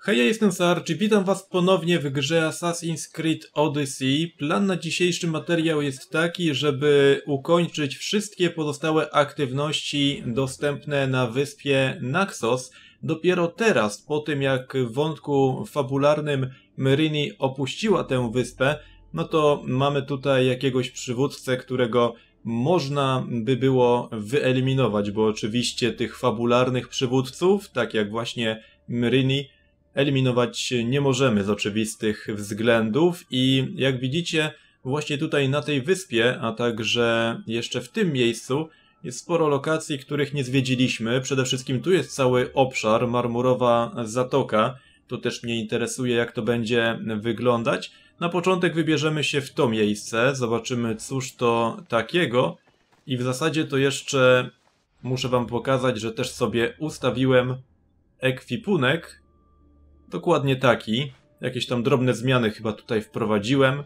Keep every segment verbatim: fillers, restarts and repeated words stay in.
Hej, ja jestem Sarge i witam was ponownie w grze Assassin's Creed Odyssey. Plan na dzisiejszy materiał jest taki, żeby ukończyć wszystkie pozostałe aktywności dostępne na wyspie Naxos. Dopiero teraz, po tym jak w wątku fabularnym Myrrine opuściła tę wyspę, no to mamy tutaj jakiegoś przywódcę, którego można by było wyeliminować, bo oczywiście tych fabularnych przywódców, tak jak właśnie Myrrine, eliminować nie możemy z oczywistych względów i jak widzicie właśnie tutaj na tej wyspie, a także jeszcze w tym miejscu jest sporo lokacji, których nie zwiedziliśmy. Przede wszystkim tu jest cały obszar, Marmurowa Zatoka. To też mnie interesuje, jak to będzie wyglądać. Na początek wybierzemy się w to miejsce, zobaczymy cóż to takiego i w zasadzie to jeszcze muszę wam pokazać, że też sobie ustawiłem ekwipunek. Dokładnie taki. Jakieś tam drobne zmiany chyba tutaj wprowadziłem,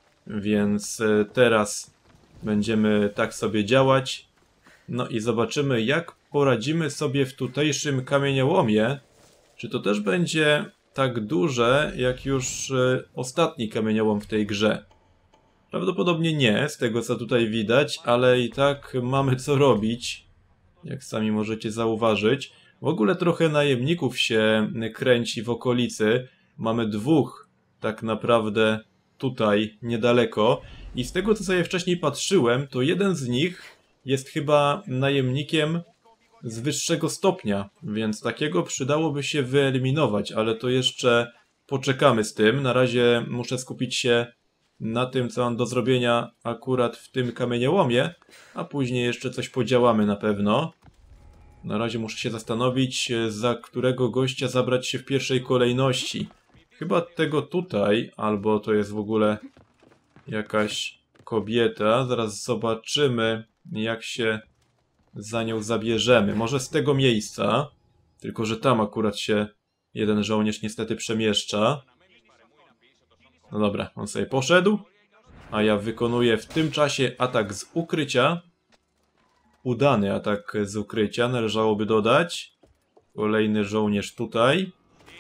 więc teraz będziemy tak sobie działać. No i zobaczymy, jak poradzimy sobie w tutejszym kamieniołomie. Czy to też będzie tak duże, jak już ostatni kamieniołom w tej grze? Prawdopodobnie nie, z tego co tutaj widać, ale i tak mamy co robić, jak sami możecie zauważyć. W ogóle trochę najemników się kręci w okolicy. Mamy dwóch tak naprawdę tutaj niedaleko. I z tego co sobie wcześniej patrzyłem, to jeden z nich jest chyba najemnikiem z wyższego stopnia. Więc takiego przydałoby się wyeliminować, ale to jeszcze poczekamy z tym. Na razie muszę skupić się na tym, co mam do zrobienia akurat w tym kamieniołomie. A później jeszcze coś podziałamy na pewno. Na razie muszę się zastanowić, za którego gościa zabrać się w pierwszej kolejności. Chyba tego tutaj, albo to jest w ogóle jakaś kobieta. Zaraz zobaczymy, jak się za nią zabierzemy. Może z tego miejsca, tylko że tam akurat się jeden żołnierz niestety przemieszcza. No dobra, on sobie poszedł, a ja wykonuję w tym czasie atak z ukrycia. Udany atak z ukrycia, należałoby dodać. Kolejny żołnierz tutaj.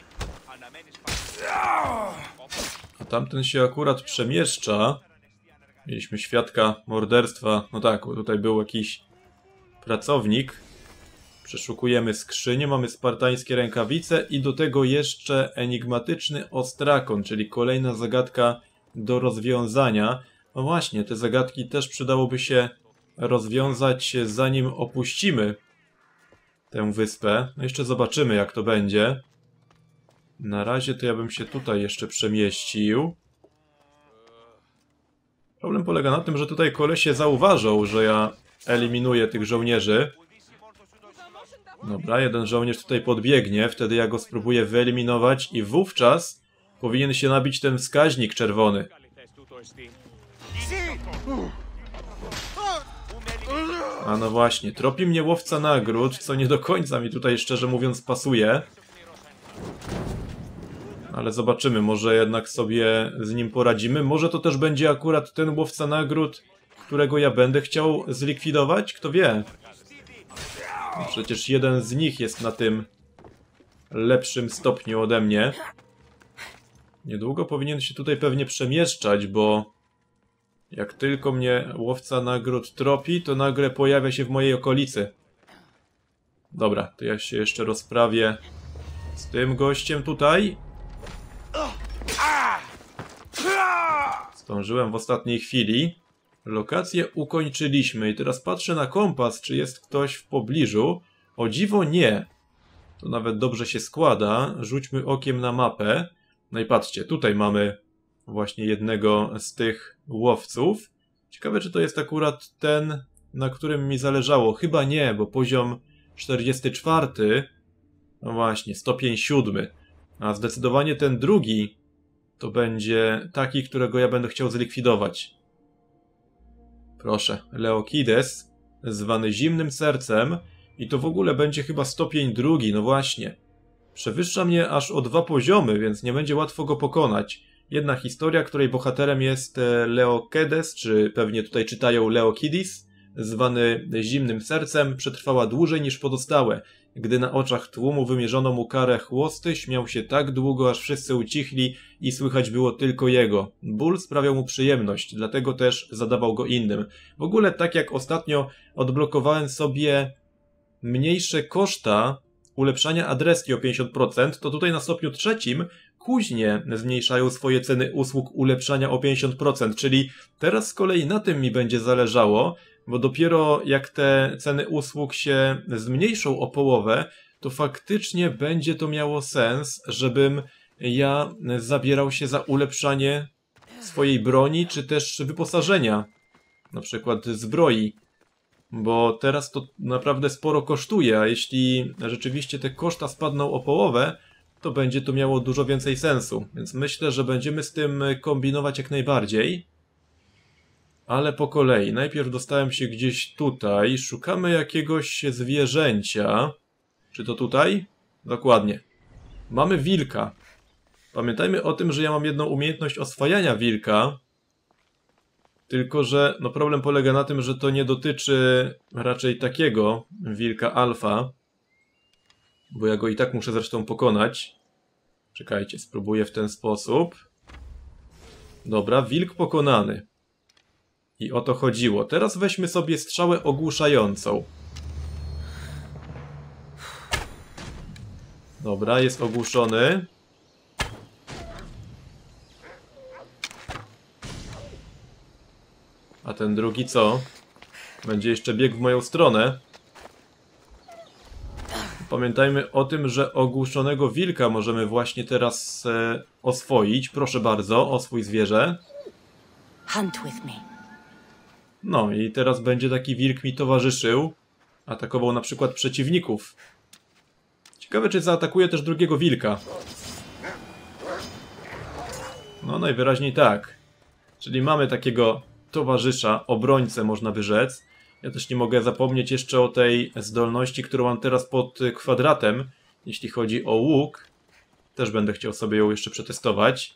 A tamten się akurat przemieszcza. Mieliśmy świadka morderstwa. No tak, bo tutaj był jakiś pracownik. Przeszukujemy skrzynię, mamy spartańskie rękawice i do tego jeszcze enigmatyczny ostrakon, czyli kolejna zagadka do rozwiązania. No właśnie, te zagadki też przydałoby się rozwiązać, zanim opuścimy tę wyspę. No jeszcze zobaczymy, jak to będzie. Na razie to ja bym się tutaj jeszcze przemieścił. Problem polega na tym, że tutaj kolesie zauważą, że ja eliminuję tych żołnierzy. Dobra, jeden żołnierz tutaj podbiegnie, wtedy ja go spróbuję wyeliminować i wówczas powinien się nabić ten wskaźnik czerwony. A no właśnie, tropi mnie łowca nagród, co nie do końca mi tutaj szczerze mówiąc pasuje. Ale zobaczymy, może jednak sobie z nim poradzimy. Może to też będzie akurat ten łowca nagród, którego ja będę chciał zlikwidować? Kto wie? Przecież jeden z nich jest na tym lepszym stopniu ode mnie. Niedługo powinien się tutaj pewnie przemieszczać, bo jak tylko mnie łowca nagród tropi, to nagle pojawia się w mojej okolicy. Dobra, to ja się jeszcze rozprawię z tym gościem tutaj. Zdążyłem w ostatniej chwili. Lokację ukończyliśmy i teraz patrzę na kompas, czy jest ktoś w pobliżu. O dziwo nie. To nawet dobrze się składa. Rzućmy okiem na mapę. No i patrzcie, tutaj mamy właśnie jednego z tych łowców. Ciekawe, czy to jest akurat ten, na którym mi zależało. Chyba nie, bo poziom czterdziesty czwarty. No właśnie, stopień siódmy. A zdecydowanie ten drugi to będzie taki, którego ja będę chciał zlikwidować. Proszę, Leokides, zwany Zimnym Sercem. I to w ogóle będzie chyba stopień drugi, no właśnie. Przewyższa mnie aż o dwa poziomy, więc nie będzie łatwo go pokonać. Jedna historia, której bohaterem jest Leokedes, czy pewnie tutaj czytają Leokidis, zwany Zimnym Sercem, przetrwała dłużej niż pozostałe. Gdy na oczach tłumu wymierzono mu karę chłosty, śmiał się tak długo, aż wszyscy ucichli i słychać było tylko jego. Ból sprawiał mu przyjemność, dlatego też zadawał go innym. W ogóle tak jak ostatnio odblokowałem sobie mniejsze koszta ulepszania adreski o pięćdziesiąt procent, to tutaj na stopniu trzecim kuźnie zmniejszają swoje ceny usług ulepszania o pięćdziesiąt procent, czyli teraz z kolei na tym mi będzie zależało, bo dopiero jak te ceny usług się zmniejszą o połowę, to faktycznie będzie to miało sens, żebym ja zabierał się za ulepszanie swojej broni, czy też wyposażenia, na przykład zbroi. Bo teraz to naprawdę sporo kosztuje, a jeśli rzeczywiście te koszta spadną o połowę, to będzie to miało dużo więcej sensu. Więc myślę, że będziemy z tym kombinować jak najbardziej. Ale po kolei. Najpierw dostałem się gdzieś tutaj. Szukamy jakiegoś zwierzęcia. Czy to tutaj? Dokładnie. Mamy wilka. Pamiętajmy o tym, że ja mam jedną umiejętność oswajania wilka. Tylko że no problem polega na tym, że to nie dotyczy raczej takiego wilka alfa. Bo ja go i tak muszę zresztą pokonać. Czekajcie, spróbuję w ten sposób. Dobra, wilk pokonany. I o to chodziło. Teraz weźmy sobie strzałę ogłuszającą. Dobra, jest ogłuszony. A ten drugi co? Będzie jeszcze biegł w moją stronę. Pamiętajmy o tym, że ogłuszonego wilka możemy właśnie teraz e, oswoić. Proszę bardzo, oswój zwierzę. Hunt with me. No i teraz będzie taki wilk mi towarzyszył. Atakował na przykład przeciwników. Ciekawe, czy zaatakuje też drugiego wilka. No najwyraźniej tak. Czyli mamy takiego towarzysza, obrońcę można by rzec. Ja też nie mogę zapomnieć jeszcze o tej zdolności, którą mam teraz pod kwadratem. Jeśli chodzi o łuk. Też będę chciał sobie ją jeszcze przetestować.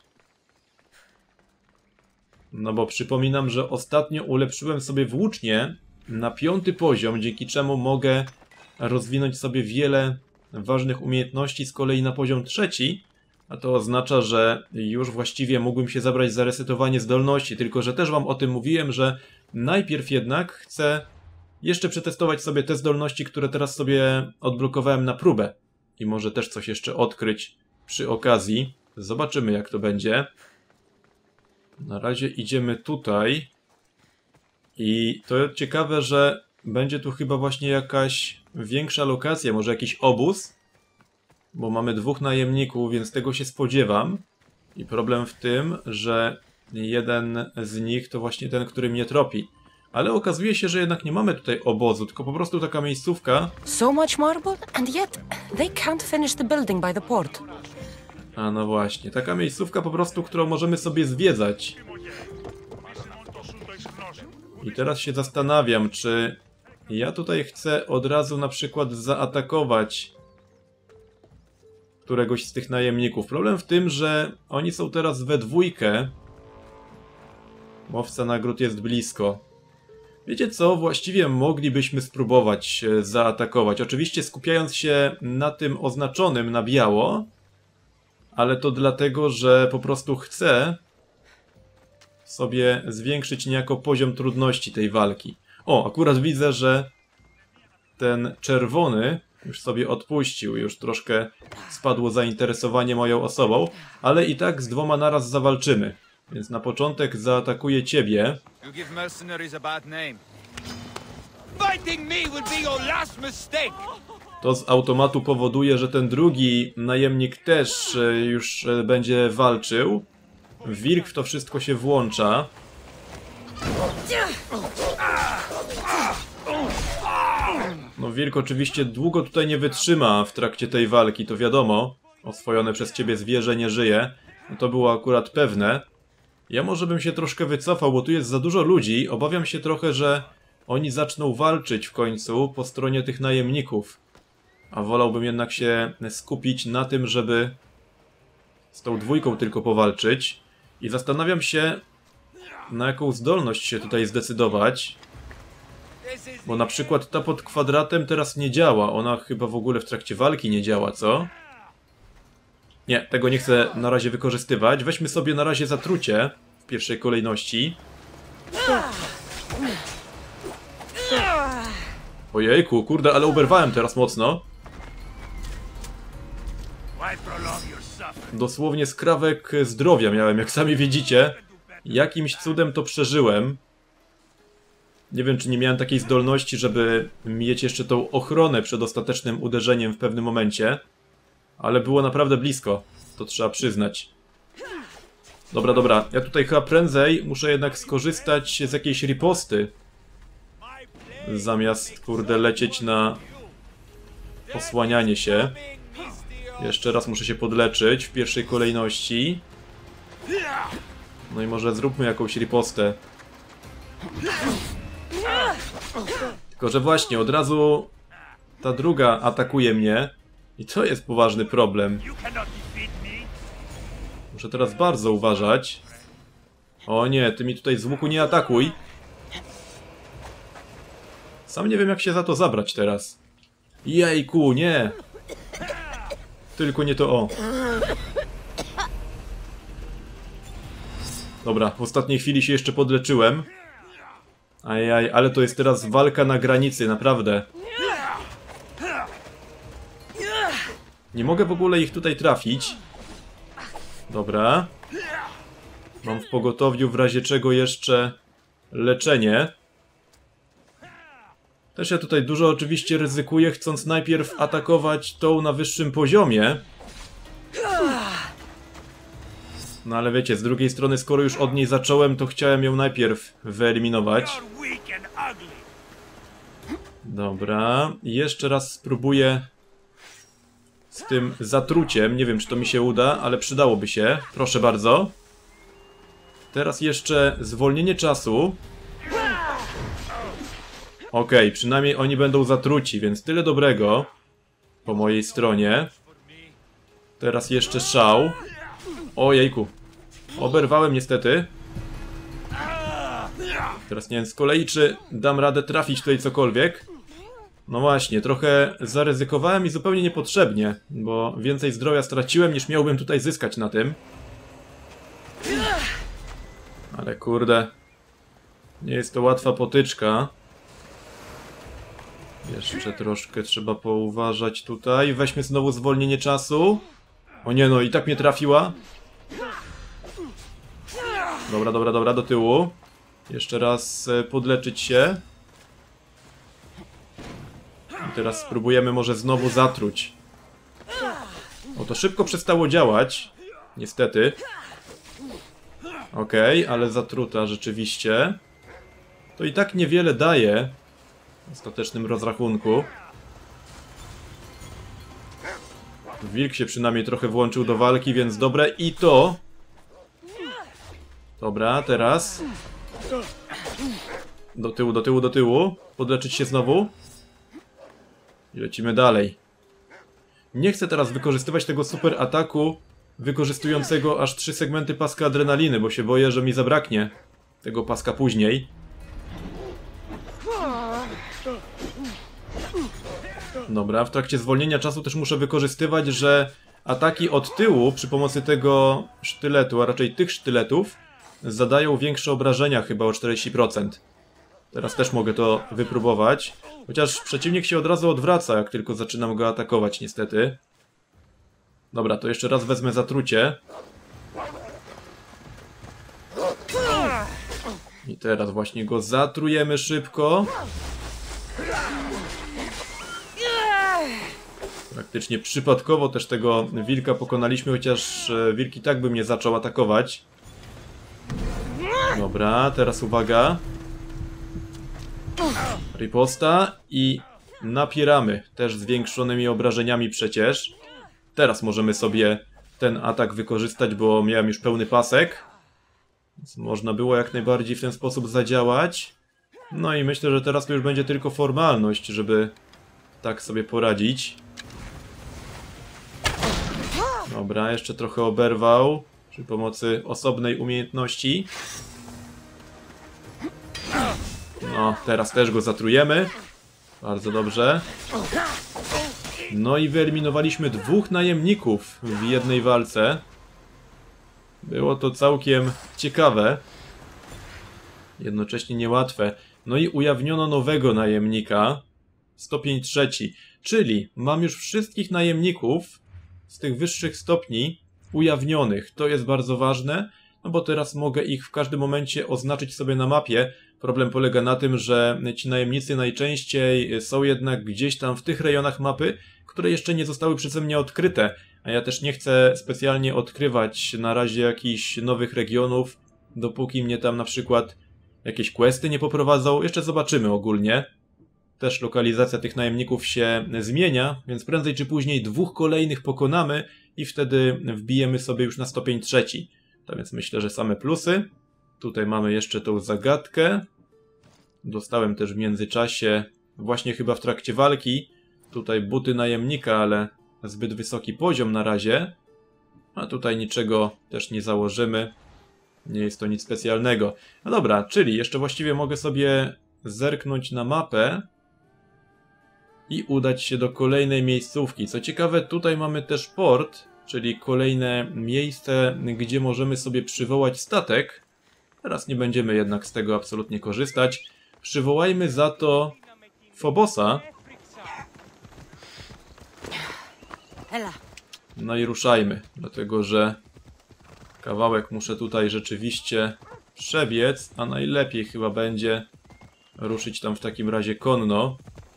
No bo przypominam, że ostatnio ulepszyłem sobie włócznie na piąty poziom, dzięki czemu mogę rozwinąć sobie wiele ważnych umiejętności z kolei na poziom trzeci. A to oznacza, że już właściwie mógłbym się zabrać za resetowanie zdolności, tylko że też wam o tym mówiłem, że najpierw jednak chcę jeszcze przetestować sobie te zdolności, które teraz sobie odblokowałem na próbę. I może też coś jeszcze odkryć przy okazji. Zobaczymy, jak to będzie. Na razie idziemy tutaj. I to ciekawe, że będzie tu chyba właśnie jakaś większa lokacja, może jakiś obóz. Bo mamy dwóch najemników, więc tego się spodziewam. I problem w tym, że jeden z nich to właśnie ten, który mnie tropi. Ale okazuje się, że jednak nie mamy tutaj obozu, tylko po prostu taka miejscówka. So much marble, and yet they can't finish the building by the port. A no właśnie, taka miejscówka po prostu, którą możemy sobie zwiedzać. I teraz się zastanawiam, czy ja tutaj chcę od razu na przykład zaatakować któregoś z tych najemników. Problem w tym, że oni są teraz we dwójkę. Łowca nagród jest blisko. Wiecie co? Właściwie moglibyśmy spróbować zaatakować. Oczywiście skupiając się na tym oznaczonym na biało. Ale to dlatego, że po prostu chcę sobie zwiększyć niejako poziom trudności tej walki. O, akurat widzę, że ten czerwony już sobie odpuścił, już troszkę spadło zainteresowanie moją osobą, ale i tak z dwoma naraz zawalczymy. Więc na początek zaatakuję ciebie. To z automatu powoduje, że ten drugi najemnik też już będzie walczył. Wilk w to wszystko się włącza. No wilk oczywiście długo tutaj nie wytrzyma w trakcie tej walki, to wiadomo. Oswojone przez ciebie zwierzę nie żyje. No to było akurat pewne. Ja może bym się troszkę wycofał, bo tu jest za dużo ludzi. Obawiam się trochę, że oni zaczną walczyć w końcu po stronie tych najemników. A wolałbym jednak się skupić na tym, żeby z tą dwójką tylko powalczyć. I zastanawiam się, na jaką zdolność się tutaj zdecydować. Bo na przykład ta pod kwadratem teraz nie działa. Ona chyba w ogóle w trakcie walki nie działa, co? Nie, tego nie chcę na razie wykorzystywać. Weźmy sobie na razie zatrucie w pierwszej kolejności. Ojejku, kurde, ale uberwałem teraz mocno. Dosłownie skrawek zdrowia miałem, jak sami widzicie. Jakimś cudem to przeżyłem. Nie wiem, czy nie miałem takiej zdolności, żeby mieć jeszcze tą ochronę przed ostatecznym uderzeniem w pewnym momencie. Ale było naprawdę blisko, to trzeba przyznać. Dobra, dobra, ja tutaj chyba prędzej muszę jednak skorzystać z jakiejś riposty. Zamiast, kurde, lecieć na osłanianie się. Jeszcze raz muszę się podleczyć w pierwszej kolejności. No i może zróbmy jakąś ripostę. Tylko że właśnie, od razu ta druga atakuje mnie. I to jest poważny problem. Muszę teraz bardzo uważać. O nie, ty mi tutaj z łuku nie atakuj. Sam nie wiem, jak się za to zabrać teraz. Jejku, nie. Tylko nie to o. Dobra, w ostatniej chwili się jeszcze podleczyłem. Ajaj, ale to jest teraz walka na granicy, naprawdę. Nie mogę w ogóle ich tutaj trafić. Dobra. Mam w pogotowiu w razie czego jeszcze leczenie. Też ja tutaj dużo oczywiście ryzykuję, chcąc najpierw atakować tą na wyższym poziomie. No ale wiecie, z drugiej strony, skoro już od niej zacząłem, to chciałem ją najpierw wyeliminować. Dobra, i jeszcze raz spróbuję z tym zatruciem. Nie wiem, czy to mi się uda, ale przydałoby się. Proszę bardzo. Teraz jeszcze zwolnienie czasu. Okej, okay, przynajmniej oni będą zatruci, więc tyle dobrego po mojej stronie. Teraz jeszcze szał. Ojejku. Oberwałem niestety. Teraz nie wiem z kolei, czy dam radę trafić tutaj cokolwiek. No właśnie, trochę zaryzykowałem i zupełnie niepotrzebnie, bo więcej zdrowia straciłem, niż miałbym tutaj zyskać na tym. Ale kurde, nie jest to łatwa potyczka. Jeszcze troszkę trzeba pouważać tutaj. Weźmy znowu zwolnienie czasu. O nie, no i tak mnie trafiła. Dobra, dobra, dobra, do tyłu. Jeszcze raz podleczyć się. I teraz spróbujemy może znowu zatruć. O, to szybko przestało działać. Niestety. Okej, okay, ale zatruta rzeczywiście. To i tak niewiele daje w ostatecznym rozrachunku. Wilk się przynajmniej trochę włączył do walki, więc dobre. I to... Dobra, teraz... Do tyłu, do tyłu, do tyłu. Podleczyć się znowu. I lecimy dalej. Nie chcę teraz wykorzystywać tego super ataku wykorzystującego aż trzy segmenty paska adrenaliny, bo się boję, że mi zabraknie tego paska później. Dobra, w trakcie zwolnienia czasu też muszę wykorzystywać, że ataki od tyłu przy pomocy tego sztyletu, a raczej tych sztyletów, zadają większe obrażenia, chyba o czterdzieści procent. Teraz też mogę to wypróbować. Chociaż przeciwnik się od razu odwraca, jak tylko zaczynam go atakować, niestety. Dobra, to jeszcze raz wezmę zatrucie. I teraz właśnie go zatrujemy szybko. Praktycznie przypadkowo też tego wilka pokonaliśmy, chociaż wilk i tak by mnie zaczął atakować. Dobra, teraz uwaga. Riposta i napieramy. Też zwiększonymi obrażeniami przecież. Teraz możemy sobie ten atak wykorzystać, bo miałem już pełny pasek. Więc można było jak najbardziej w ten sposób zadziałać. No i myślę, że teraz to już będzie tylko formalność, żeby tak sobie poradzić. Dobra, jeszcze trochę oberwał przy pomocy osobnej umiejętności. No, teraz też go zatrujemy. Bardzo dobrze. No i wyeliminowaliśmy dwóch najemników w jednej walce. Było to całkiem ciekawe. Jednocześnie niełatwe. No i ujawniono nowego najemnika. Stopień trzeci. Czyli mam już wszystkich najemników z tych wyższych stopni ujawnionych. To jest bardzo ważne, no bo teraz mogę ich w każdym momencie oznaczyć sobie na mapie. Problem polega na tym, że ci najemnicy najczęściej są jednak gdzieś tam w tych rejonach mapy, które jeszcze nie zostały przeze mnie odkryte. A ja też nie chcę specjalnie odkrywać na razie jakichś nowych regionów, dopóki mnie tam na przykład jakieś questy nie poprowadzą. Jeszcze zobaczymy ogólnie. Też lokalizacja tych najemników się zmienia, więc prędzej czy później dwóch kolejnych pokonamy i wtedy wbijemy sobie już na stopień trzeci. To więc myślę, że same plusy. Tutaj mamy jeszcze tą zagadkę. Dostałem też w międzyczasie, właśnie chyba w trakcie walki, tutaj buty najemnika, ale zbyt wysoki poziom na razie. A tutaj niczego też nie założymy. Nie jest to nic specjalnego. No dobra, czyli jeszcze właściwie mogę sobie zerknąć na mapę i udać się do kolejnej miejscówki. Co ciekawe, tutaj mamy też port, czyli kolejne miejsce, gdzie możemy sobie przywołać statek. Teraz nie będziemy jednak z tego absolutnie korzystać. Przywołajmy za to Phobosa. No i ruszajmy, dlatego że kawałek muszę tutaj rzeczywiście przebiec, a najlepiej chyba będzie ruszyć tam w takim razie konno.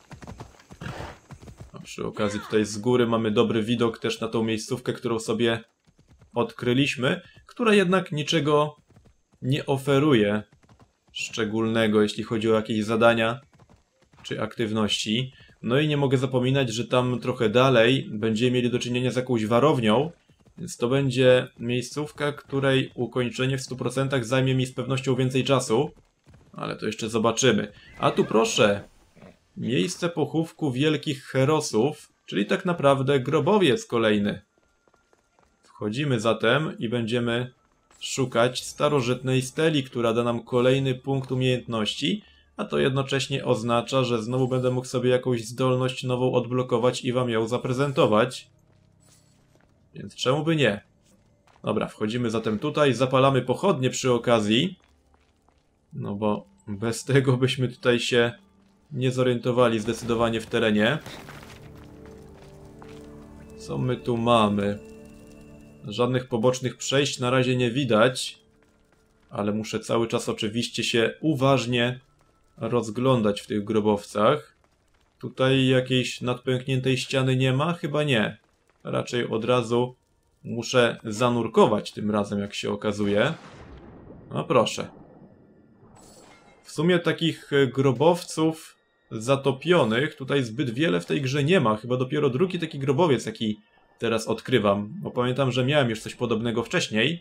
A przy okazji tutaj z góry mamy dobry widok też na tą miejscówkę, którą sobie odkryliśmy, która jednak niczego nie oferuje szczególnego, jeśli chodzi o jakieś zadania czy aktywności. No i nie mogę zapominać, że tam trochę dalej będziemy mieli do czynienia z jakąś warownią, więc to będzie miejscówka, której ukończenie w stu procentach zajmie mi z pewnością więcej czasu, ale to jeszcze zobaczymy. A tu proszę, miejsce pochówku wielkich herosów, czyli tak naprawdę grobowiec kolejny. Wchodzimy zatem i będziemy szukać starożytnej steli, która da nam kolejny punkt umiejętności, a to jednocześnie oznacza, że znowu będę mógł sobie jakąś zdolność nową odblokować i wam ją zaprezentować. Więc czemu by nie? Dobra, wchodzimy zatem tutaj, zapalamy pochodnie przy okazji. No bo bez tego byśmy tutaj się nie zorientowali zdecydowanie w terenie. Co my tu mamy? Żadnych pobocznych przejść na razie nie widać, ale muszę cały czas oczywiście się uważnie rozglądać w tych grobowcach. Tutaj jakiejś nadpękniętej ściany nie ma? Chyba nie. Raczej od razu muszę zanurkować tym razem, jak się okazuje. No proszę. W sumie takich grobowców zatopionych tutaj zbyt wiele w tej grze nie ma. Chyba dopiero drugi taki grobowiec, jaki teraz odkrywam. Bo pamiętam, że miałem już coś podobnego wcześniej.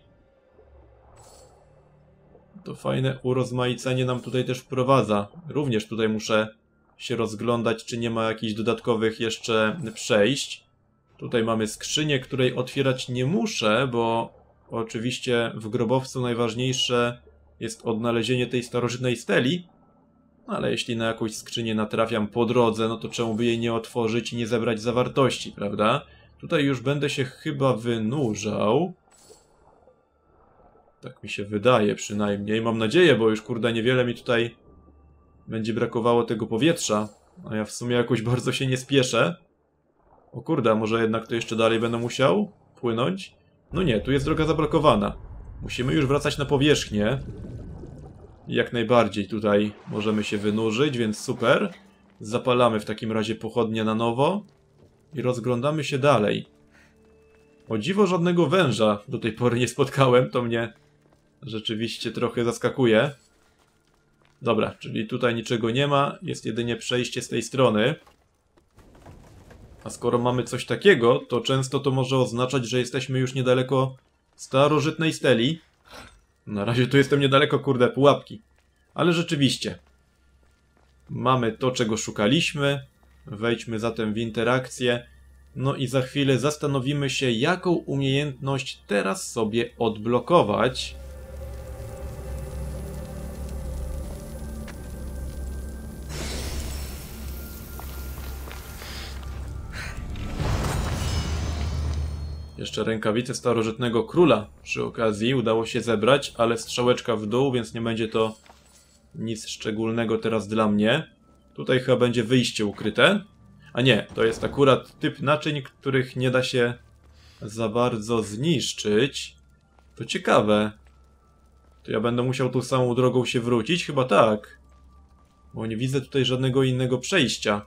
To fajne urozmaicenie nam tutaj też wprowadza. Również tutaj muszę się rozglądać, czy nie ma jakichś dodatkowych jeszcze przejść. Tutaj mamy skrzynię, której otwierać nie muszę, bo oczywiście w grobowcu najważniejsze jest odnalezienie tej starożytnej steli. Ale jeśli na jakąś skrzynię natrafiam po drodze, no to czemu by jej nie otworzyć i nie zebrać zawartości, prawda? Tutaj już będę się chyba wynurzał. Tak mi się wydaje przynajmniej. Mam nadzieję, bo już kurde niewiele mi tutaj będzie brakowało tego powietrza. A ja w sumie jakoś bardzo się nie spieszę. O kurde, a może jednak to jeszcze dalej będę musiał płynąć? No nie, tu jest droga zablokowana. Musimy już wracać na powierzchnię. Jak najbardziej tutaj możemy się wynurzyć, więc super. Zapalamy w takim razie pochodnie na nowo i rozglądamy się dalej. O dziwo żadnego węża do tej pory nie spotkałem, to mnie rzeczywiście trochę zaskakuje. Dobra, czyli tutaj niczego nie ma, jest jedynie przejście z tej strony. A skoro mamy coś takiego, to często to może oznaczać, że jesteśmy już niedaleko starożytnej steli. Na razie tu jestem niedaleko, kurde, pułapki. Ale rzeczywiście. Mamy to, czego szukaliśmy. Wejdźmy zatem w interakcję. No i za chwilę zastanowimy się, jaką umiejętność teraz sobie odblokować. Jeszcze rękawice starożytnego króla przy okazji udało się zebrać, ale strzałeczka w dół, więc nie będzie to nic szczególnego teraz dla mnie. Tutaj chyba będzie wyjście ukryte. A nie, to jest akurat typ naczyń, których nie da się za bardzo zniszczyć. To ciekawe. To ja będę musiał tą samą drogą się wrócić? Chyba tak. Bo nie widzę tutaj żadnego innego przejścia.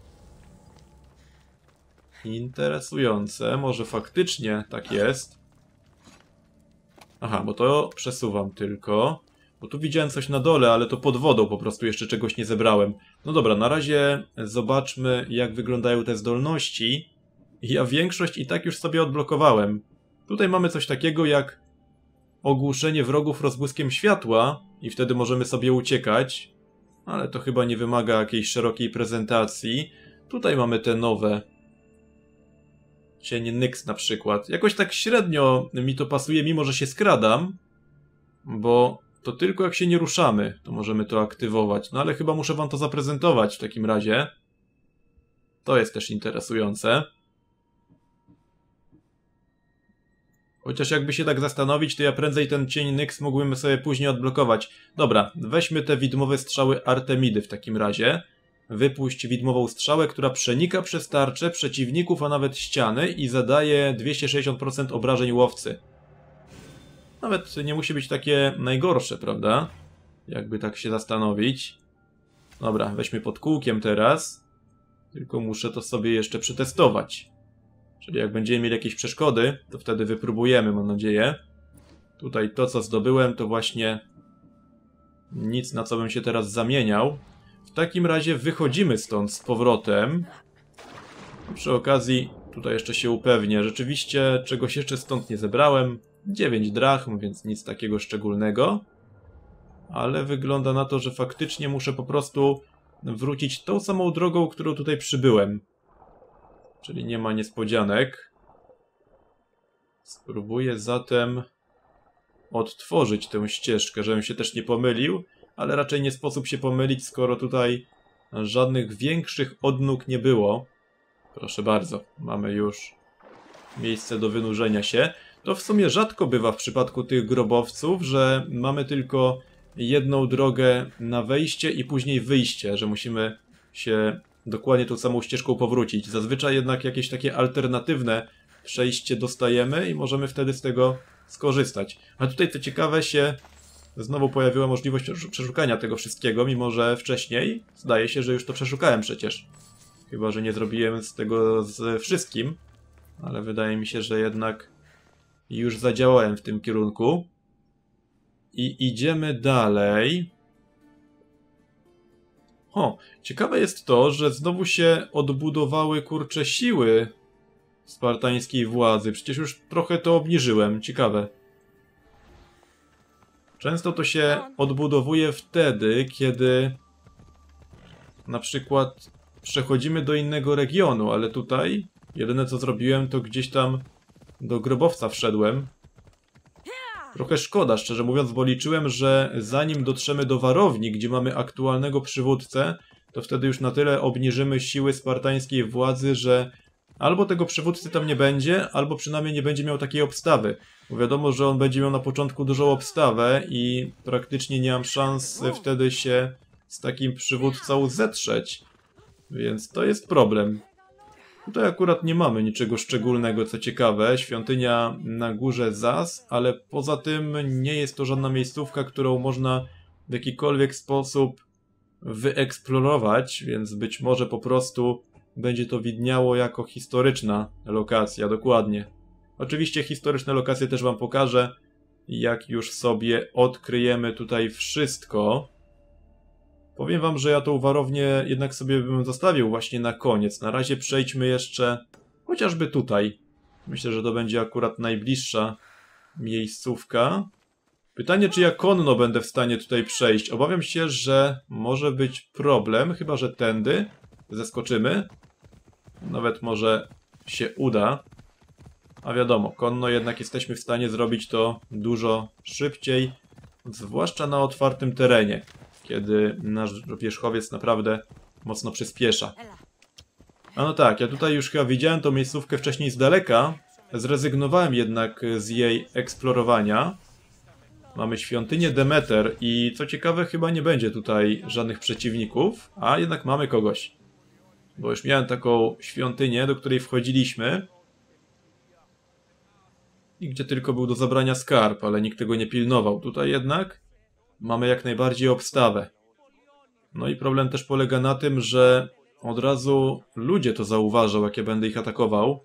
Interesujące. Może faktycznie tak jest. Aha, bo to przesuwam tylko. Bo tu widziałem coś na dole, ale to pod wodą po prostu jeszcze czegoś nie zebrałem. No dobra, na razie zobaczmy, jak wyglądają te zdolności. Ja większość i tak już sobie odblokowałem. Tutaj mamy coś takiego jak ogłuszenie wrogów rozbłyskiem światła i wtedy możemy sobie uciekać. Ale to chyba nie wymaga jakiejś szerokiej prezentacji. Tutaj mamy te nowe. Cień Nyx na przykład. Jakoś tak średnio mi to pasuje, mimo że się skradam. Bo to tylko jak się nie ruszamy, to możemy to aktywować. No ale chyba muszę wam to zaprezentować w takim razie. To jest też interesujące. Chociaż jakby się tak zastanowić, to ja prędzej ten cień Nyx mógłbym sobie później odblokować. Dobra, weźmy te widmowe strzały Artemidy w takim razie. Wypuść widmową strzałę, która przenika przez tarcze przeciwników, a nawet ściany i zadaje dwieście sześćdziesiąt procent obrażeń łowcy. Nawet nie musi być takie najgorsze, prawda? Jakby tak się zastanowić. Dobra, weźmy pod kółkiem teraz. Tylko muszę to sobie jeszcze przetestować. Czyli jak będziemy mieli jakieś przeszkody, to wtedy wypróbujemy, mam nadzieję. Tutaj to, co zdobyłem, to właśnie nic, na co bym się teraz zamieniał. W takim razie wychodzimy stąd z powrotem. Przy okazji tutaj jeszcze się upewnię. Rzeczywiście czegoś jeszcze stąd nie zebrałem. dziewięć drachm, więc nic takiego szczególnego. Ale wygląda na to, że faktycznie muszę po prostu wrócić tą samą drogą, którą tutaj przybyłem. Czyli nie ma niespodzianek. Spróbuję zatem odtworzyć tę ścieżkę, żebym się też nie pomylił. Ale raczej nie sposób się pomylić, skoro tutaj żadnych większych odnóg nie było. Proszę bardzo, mamy już miejsce do wynurzenia się. To w sumie rzadko bywa w przypadku tych grobowców, że mamy tylko jedną drogę na wejście i później wyjście, że musimy się dokładnie tą samą ścieżką powrócić. Zazwyczaj jednak jakieś takie alternatywne przejście dostajemy i możemy wtedy z tego skorzystać. A tutaj co ciekawe się znowu pojawiła możliwość przeszukania tego wszystkiego, mimo że wcześniej zdaje się, że już to przeszukałem przecież. Chyba że nie zrobiłem z tego z wszystkim, ale wydaje mi się, że jednak już zadziałałem w tym kierunku. I idziemy dalej. O, ciekawe jest to, że znowu się odbudowały, kurcze, siły spartańskiej władzy. Przecież już trochę to obniżyłem. Ciekawe. Często to się odbudowuje wtedy, kiedy na przykład przechodzimy do innego regionu, ale tutaj jedyne co zrobiłem, to gdzieś tam do grobowca wszedłem. Trochę szkoda, szczerze mówiąc, bo liczyłem, że zanim dotrzemy do warowni, gdzie mamy aktualnego przywódcę, to wtedy już na tyle obniżymy siły spartańskiej władzy, że albo tego przywódcy tam nie będzie, albo przynajmniej nie będzie miał takiej obstawy. Bo wiadomo, że on będzie miał na początku dużą obstawę i praktycznie nie mam szans wtedy się z takim przywódcą zetrzeć. Więc to jest problem. Tutaj akurat nie mamy niczego szczególnego, co ciekawe. Świątynia na górze Zaz, ale poza tym nie jest to żadna miejscówka, którą można w jakikolwiek sposób wyeksplorować, więc być może po prostu będzie to widniało jako historyczna lokacja, dokładnie. Oczywiście historyczne lokacje też wam pokażę, jak już sobie odkryjemy tutaj wszystko. Powiem wam, że ja tą warownię jednak sobie bym zostawił właśnie na koniec. Na razie przejdźmy jeszcze chociażby tutaj. Myślę, że to będzie akurat najbliższa miejscówka. Pytanie, czy ja konno będę w stanie tutaj przejść. Obawiam się, że może być problem, chyba że tędy zeskoczymy. Nawet może się uda. A wiadomo, konno jednak jesteśmy w stanie zrobić to dużo szybciej. Zwłaszcza na otwartym terenie, kiedy nasz wierzchowiec naprawdę mocno przyspiesza. A no tak, ja tutaj już chyba widziałem tą miejscówkę wcześniej z daleka, zrezygnowałem jednak z jej eksplorowania. Mamy świątynię Demeter i co ciekawe chyba nie będzie tutaj żadnych przeciwników, a jednak mamy kogoś. Bo już miałem taką świątynię, do której wchodziliśmy i gdzie tylko był do zabrania skarb, ale nikt tego nie pilnował. Tutaj jednak mamy jak najbardziej obstawę. No i problem też polega na tym, że od razu ludzie to zauważą, jak ja będę ich atakował.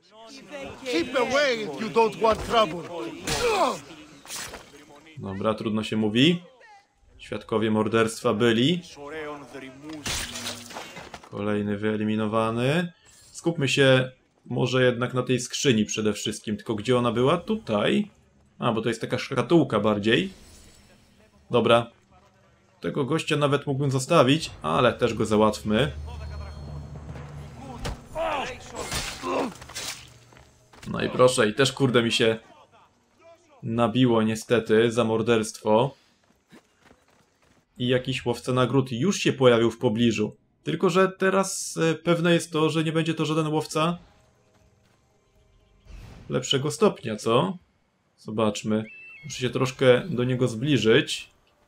Dobra, trudno się mówi. Świadkowie morderstwa byli. Kolejny wyeliminowany. Skupmy się może jednak na tej skrzyni przede wszystkim. Tylko gdzie ona była? Tutaj. A, bo to jest taka szkatułka bardziej. Dobra. Tego gościa nawet mógłbym zostawić, ale też go załatwmy. No i proszę, i też kurde mi się nabiło niestety za morderstwo. I jakiś łowca nagród już się pojawił w pobliżu. Tylko że teraz pewne jest to, że nie będzie to żaden łowca lepszego stopnia, co? Zobaczmy. Muszę się troszkę do niego zbliżyć.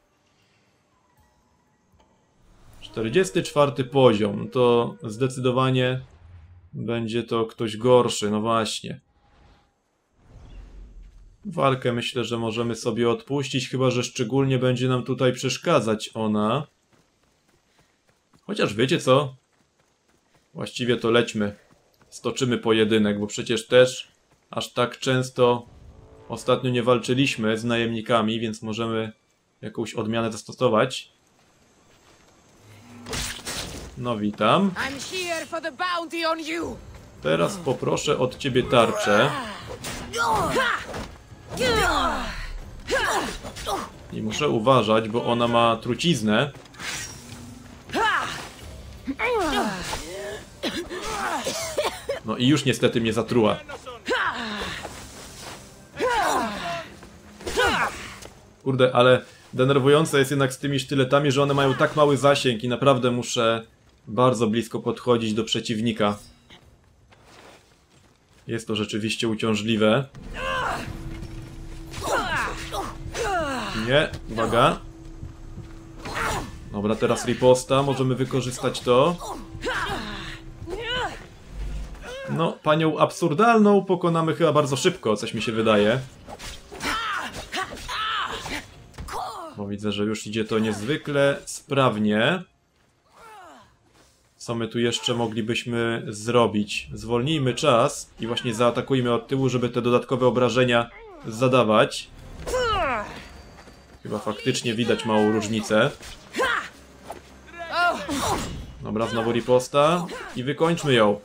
czterdziesty czwarty poziom. To zdecydowanie będzie to ktoś gorszy. No właśnie. Walkę myślę, że możemy sobie odpuścić, chyba że szczególnie będzie nam tutaj przeszkadzać ona. Chociaż wiecie co? Właściwie to lećmy. Stoczymy pojedynek, bo przecież też aż tak często ostatnio nie walczyliśmy z najemnikami, więc możemy jakąś odmianę zastosować. No witam. Teraz poproszę od ciebie tarczę. I muszę uważać, bo ona ma truciznę. No i już niestety mnie zatruła. Kurde, ale denerwujące jest jednak z tymi sztyletami, że one mają tak mały zasięg i naprawdę muszę bardzo blisko podchodzić do przeciwnika. Jest to rzeczywiście uciążliwe. Nie, uwaga. Dobra, teraz riposta, możemy wykorzystać to. No, panią absurdalną pokonamy chyba bardzo szybko, coś mi się wydaje. Bo widzę, że już idzie to niezwykle sprawnie. Co my tu jeszcze moglibyśmy zrobić? Zwolnijmy czas i właśnie zaatakujmy od tyłu, żeby te dodatkowe obrażenia zadawać. Chyba faktycznie widać małą różnicę. Dobra, znowu riposta. I wykończmy ją.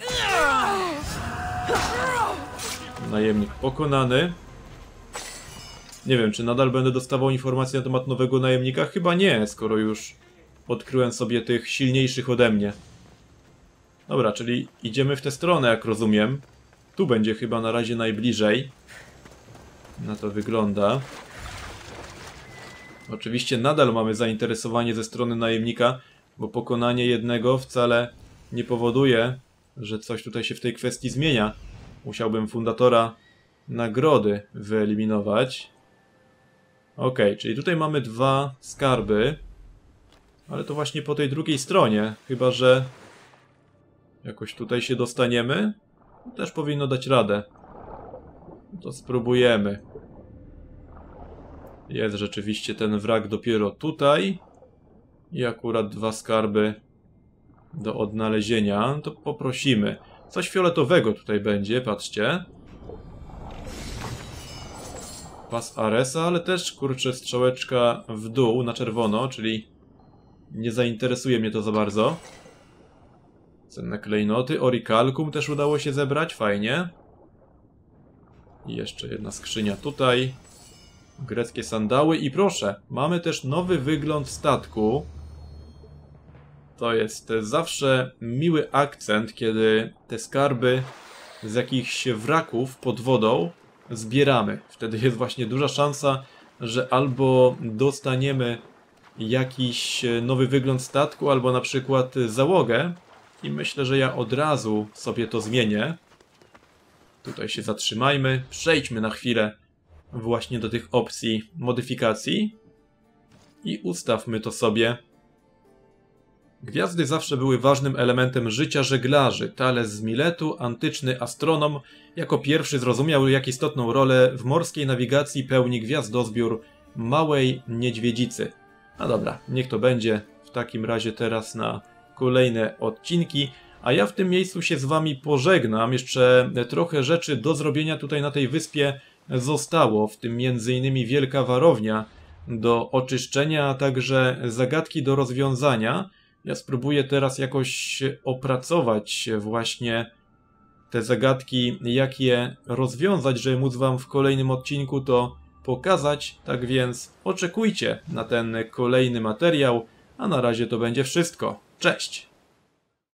Najemnik pokonany. Nie wiem, czy nadal będę dostawał informacje na temat nowego najemnika? Chyba nie, skoro już odkryłem sobie tych silniejszych ode mnie. Dobra, czyli idziemy w tę stronę, jak rozumiem. Tu będzie chyba na razie najbliżej. Na to wygląda. Oczywiście nadal mamy zainteresowanie ze strony najemnika, bo pokonanie jednego wcale nie powoduje, że coś tutaj się w tej kwestii zmienia. Musiałbym fundatora nagrody wyeliminować. Ok, czyli tutaj mamy dwa skarby. Ale to właśnie po tej drugiej stronie. Chyba że jakoś tutaj się dostaniemy. Też powinno dać radę. To spróbujemy. Jest rzeczywiście ten wrak dopiero tutaj. I akurat dwa skarby do odnalezienia. To poprosimy. Coś fioletowego tutaj będzie, patrzcie. Pas Aresa, ale też, kurczę, strzałeczka w dół, na czerwono, czyli nie zainteresuje mnie to za bardzo. Cenne klejnoty, Orichalcum też udało się zebrać, fajnie. I jeszcze jedna skrzynia tutaj. Greckie sandały i proszę, mamy też nowy wygląd statku. To jest zawsze miły akcent, kiedy te skarby z jakichś wraków pod wodą zbieramy. Wtedy jest właśnie duża szansa, że albo dostaniemy jakiś nowy wygląd statku, albo na przykład załogę. I myślę, że ja od razu sobie to zmienię. Tutaj się zatrzymajmy. Przejdźmy na chwilę właśnie do tych opcji modyfikacji. I ustawmy to sobie. Gwiazdy zawsze były ważnym elementem życia żeglarzy. Thales z Miletu, antyczny astronom, jako pierwszy zrozumiał, jak istotną rolę w morskiej nawigacji pełni gwiazdozbiór Małej Niedźwiedzicy. No dobra, niech to będzie w takim razie teraz na kolejne odcinki. A ja w tym miejscu się z wami pożegnam. Jeszcze trochę rzeczy do zrobienia tutaj na tej wyspie zostało, w tym między innymi wielka warownia do oczyszczenia, a także zagadki do rozwiązania. Ja spróbuję teraz jakoś opracować właśnie te zagadki, jak je rozwiązać, żeby móc wam w kolejnym odcinku to pokazać. Tak więc oczekujcie na ten kolejny materiał, a na razie to będzie wszystko. Cześć!